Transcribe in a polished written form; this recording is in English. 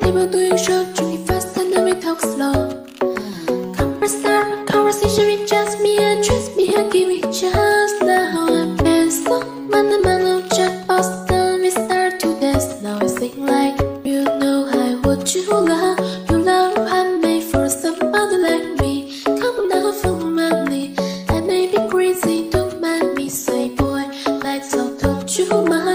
People doing show, drinking fast and then we talk slow. Conversation with just me and trust me and give it just now. I feel so man of chat Boston. We start to dance now. I sing like you know I would you love. You love I made for somebody like me. Come now for money. I may be crazy, don't mind me. Say boy, let's all talk you mind.